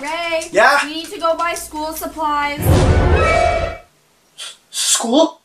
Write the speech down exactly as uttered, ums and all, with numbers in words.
Ray. Yeah? We need to go buy school supplies. School?